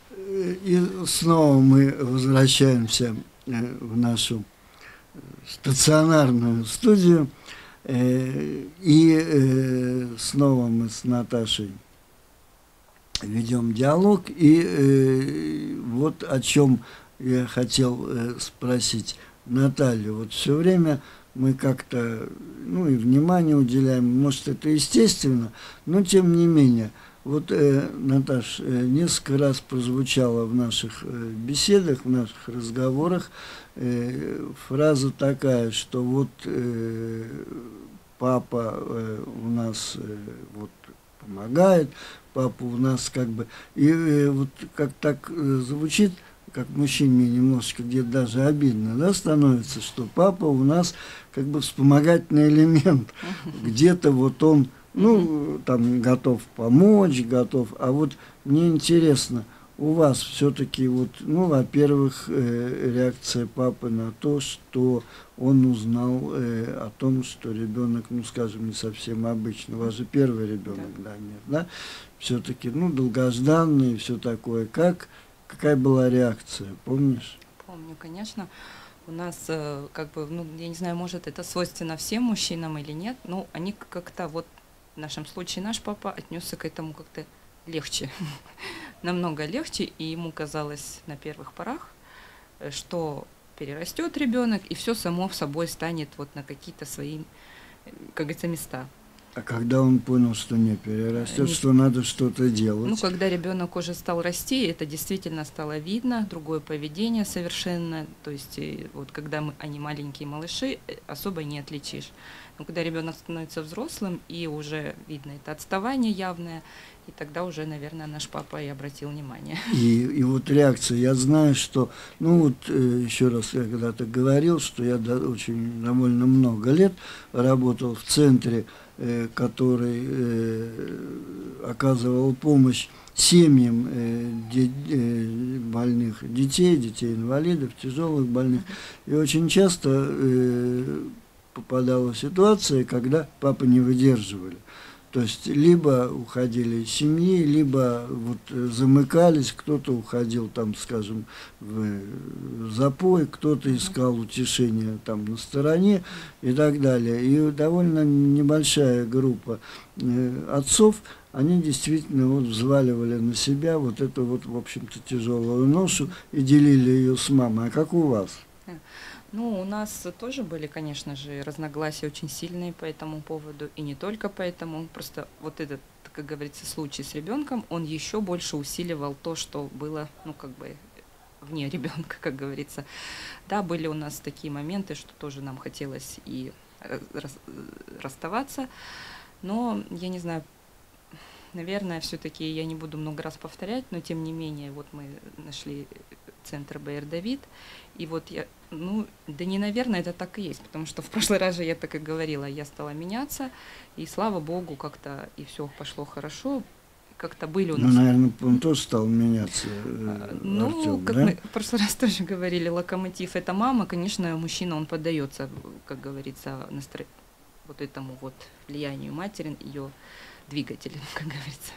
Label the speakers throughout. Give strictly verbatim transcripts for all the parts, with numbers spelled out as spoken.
Speaker 1: И снова мы возвращаемся в нашу стационарную студию. И снова мы с Наташей ведем диалог. И вот о чем я хотел спросить Наталью. Вот все время мы как-то, ну, и внимание уделяем, может, это естественно, но тем не менее. Вот, э, Наташ, э, несколько раз прозвучала в наших э, беседах, в наших разговорах э, фраза такая, что вот э, папа э, у нас э, вот помогает, папа у нас как бы, и э, вот как так э, звучит, как мужчине немножечко где-то даже обидно, да, становится, что папа у нас как бы вспомогательный элемент, где-то вот он, ну, там, готов помочь, готов. А вот мне интересно, у вас все-таки вот, ну, во-первых, э, реакция папы на то, что он узнал э, о том, что ребенок, ну, скажем, не совсем обычный. У вас же первый ребенок, да, Дамир, да? Все-таки, ну, долгожданный и все такое. Как, какая была реакция, помнишь?
Speaker 2: Помню, конечно. У нас, э, как бы, ну, я не знаю, может, это свойственно всем мужчинам или нет, но они как-то вот, в нашем случае наш папа отнесся к этому как-то легче, намного легче, и ему казалось на первых порах, что перерастет ребенок, и все само собой станет вот на какие-то свои, как говорится, места.
Speaker 1: А когда он понял, что не перерастет, не... что надо что-то делать?
Speaker 2: Ну, когда ребенок уже стал расти, это действительно стало видно, другое поведение совершенно, то есть вот когда мы, они маленькие малыши, особо не отличишь. Но когда ребенок становится взрослым, и уже видно это отставание явное, и тогда уже, наверное, наш папа и обратил внимание.
Speaker 1: И, и вот реакция, я знаю, что, ну вот еще раз я когда-то говорил, что я до, очень довольно много лет работал в центре, э, который э, оказывал помощь семьям э, де, э, больных детей, детей-инвалидов, тяжелых больных. И очень часто э, попадала ситуация, когда папы не выдерживали. То есть либо уходили из семьи, либо вот замыкались, кто-то уходил там, скажем, в запой, кто-то искал утешения там на стороне и так далее. И довольно небольшая группа э, отцов, они действительно вот взваливали на себя вот эту вот, в общем-то, тяжелую ношу и делили ее с мамой. А как у вас?
Speaker 2: Ну, у нас тоже были, конечно же, разногласия очень сильные по этому поводу, и не только поэтому. Просто вот этот, как говорится, случай с ребенком, он еще больше усиливал то, что было, ну, как бы, вне ребенка, как говорится. Да, были у нас такие моменты, что тоже нам хотелось и расставаться, но, я не знаю, наверное, все-таки я не буду много раз повторять, но тем не менее, вот мы нашли центр Б Р Давид, и вот я, ну, да не, наверное, это так и есть, потому что в прошлый раз же я так и говорила, я стала меняться, и слава богу, как-то и все пошло хорошо, как-то были у нас...
Speaker 1: Ну, наверное, он тоже стал меняться, э,
Speaker 2: Ну,
Speaker 1: Артём,
Speaker 2: как
Speaker 1: да?
Speaker 2: мы в прошлый раз тоже говорили, локомотив – это мама, конечно, мужчина, он поддается, как говорится, настро... вот этому вот влиянию матери, ее двигателя, как говорится.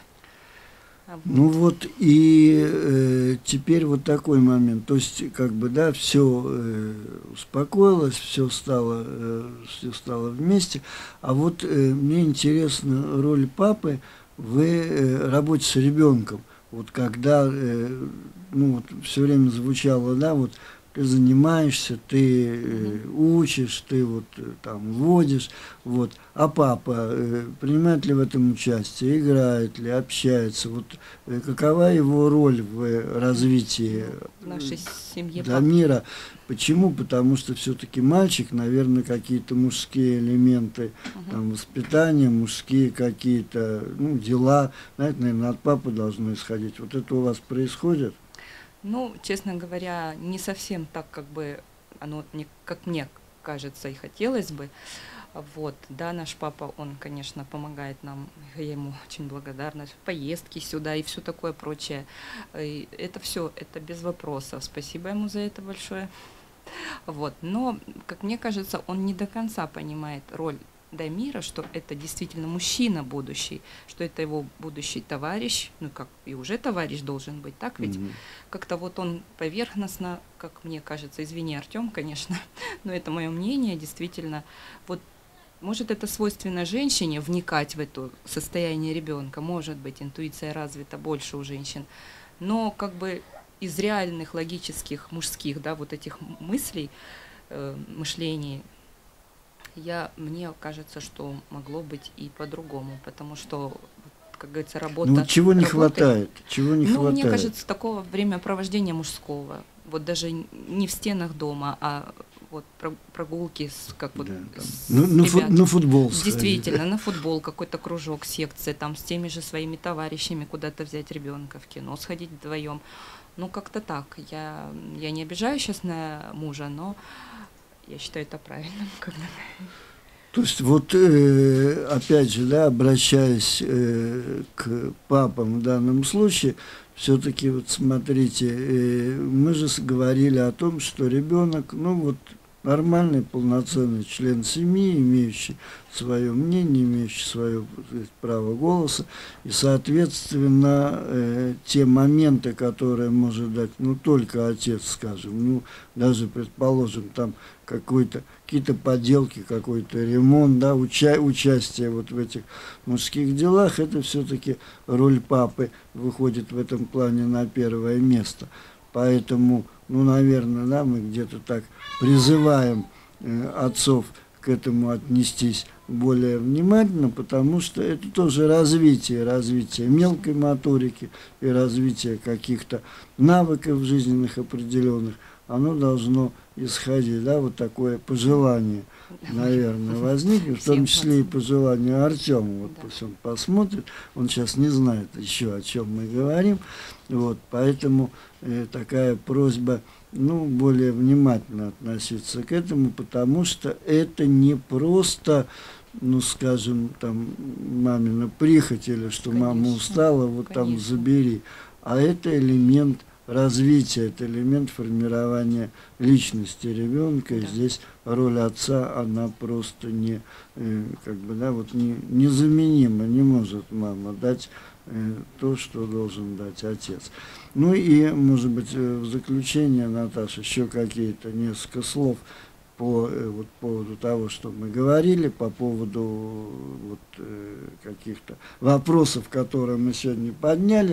Speaker 1: Ну вот и э, теперь вот такой момент, то есть как бы, да, все э, успокоилось, все стало, э, все стало вместе, а вот э, мне интересна роль папы в э, работе с ребенком, вот когда, э, ну вот все время звучало, да, вот ты занимаешься, ты э, учишь, ты вот э, там водишь, вот. А папа э, принимает ли в этом участие, играет ли, общается, вот э, какова его роль в развитии
Speaker 2: в нашей семье
Speaker 1: Дамира? Почему? Потому что все-таки мальчик, наверное, какие-то мужские элементы, uh-huh. там, воспитания, мужские какие-то, ну, дела, знаете, наверное, от папы должно исходить. Вот это у вас происходит?
Speaker 2: Ну, честно говоря, не совсем так, как бы оно, как мне кажется, и хотелось бы. Вот, да, наш папа, он, конечно, помогает нам, я ему очень благодарна, поездки сюда и все такое прочее. И это все, это без вопросов. Спасибо ему за это большое. Вот, но, как мне кажется, он не до конца понимает роль до мира, что это действительно мужчина будущий, что это его будущий товарищ, ну как и уже товарищ должен быть, так ведь? Mm-hmm. Как-то вот он поверхностно, как мне кажется, извини, Артем, конечно, но это мое мнение, действительно, вот может это свойственно женщине вникать в это состояние ребенка, может быть, интуиция развита больше у женщин, но как бы из реальных логических мужских, да, вот этих мыслей, э, мышлений, я, мне кажется, что могло быть и по-другому, потому что, как говорится, работа...
Speaker 1: Ну, чего не
Speaker 2: работы,
Speaker 1: хватает? Чего не
Speaker 2: ну,
Speaker 1: хватает?
Speaker 2: мне кажется, такого времяпровождения мужского, вот даже не в стенах дома, а вот прогулки с, как вот,
Speaker 1: да,
Speaker 2: с
Speaker 1: ну, на, фут, на футбол сходить.
Speaker 2: Действительно, на футбол, какой-то кружок, секция, там с теми же своими товарищами куда-то взять ребенка, в кино сходить вдвоем. Ну, как-то так. Я, я не обижаю сейчас на мужа, но я считаю это правильным.
Speaker 1: То есть вот э, опять же, да, обращаясь э, к папам в данном случае, все-таки вот смотрите, э, мы же говорили о том, что ребенок, ну вот нормальный, полноценный член семьи, имеющий свое мнение, имеющий свое право голоса, и, соответственно, э, те моменты, которые может дать, ну, только отец, скажем, ну, даже, предположим, там какой-то, какие-то поделки, какой-то ремонт, да, уча, участие вот в этих мужских делах, это все-таки роль папы выходит в этом плане на первое место. Поэтому, ну, наверное, да, мы где-то так призываем э, отцов к этому отнестись более внимательно, потому что это тоже развитие, развитие мелкой моторики и развитие каких-то навыков жизненных определенных, оно должно исходить, да, вот такое пожелание, наверное, возникнет, в том числе и пожелание Артему, вот пусть он посмотрит, он сейчас не знает еще, о чем мы говорим, вот, поэтому э, такая просьба, ну, более внимательно относиться к этому, потому что это не просто, ну, скажем, там, мамина прихоть, или что конечно, мама устала, вот конечно. Там забери, а это элемент развития, это элемент формирования личности ребенка, да. И здесь роль отца, она просто не, э, как бы, да, вот не, незаменима, не может мама дать э, то, что должен дать отец. Ну и, может быть, в заключение, Наташа, еще какие-то несколько слов по э, вот, поводу того, что мы говорили, по поводу вот, э, каких-то вопросов, которые мы сегодня подняли.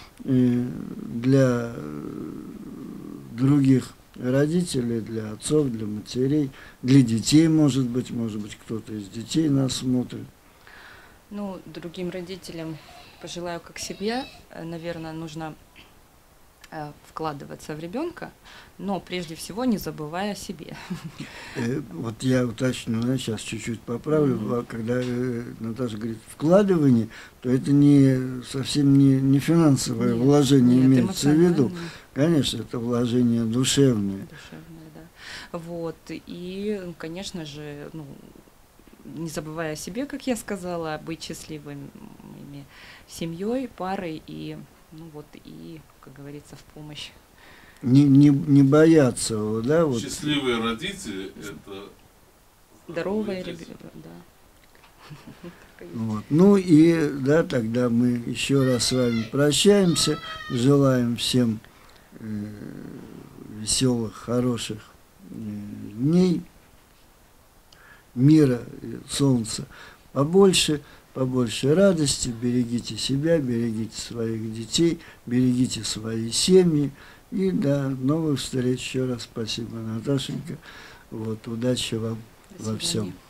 Speaker 1: Для других родителей, для отцов, для матерей, для детей, может быть, может быть, кто-то из детей нас смотрит.
Speaker 2: Ну, другим родителям пожелаю, как себе, наверное, нужно вкладываться в ребенка, но прежде всего не забывая о себе.
Speaker 1: Э, вот я уточню, да, сейчас чуть-чуть поправлю, mm-hmm. когда э, Наташа говорит вкладывание, то это не совсем не, не финансовое нет, вложение нет, имеется в виду. Конечно, это вложение душевное.
Speaker 2: Душевное, да. Вот, и, конечно же, ну, не забывая о себе, как я сказала, быть счастливыми семьей, парой и ну вот и, как говорится, в помощь.
Speaker 1: Не, не, не бояться, да? Вот.
Speaker 3: Счастливые родители – это…
Speaker 2: Здоровые ребята, да.
Speaker 1: Вот. Ну и, да, тогда мы еще раз с вами прощаемся, желаем всем э, веселых, хороших э, дней, мира, солнца побольше. Побольше радости, берегите себя, берегите своих детей, берегите свои семьи. И до новых встреч. Еще раз спасибо, Наташенька. Вот, удачи вам во всем.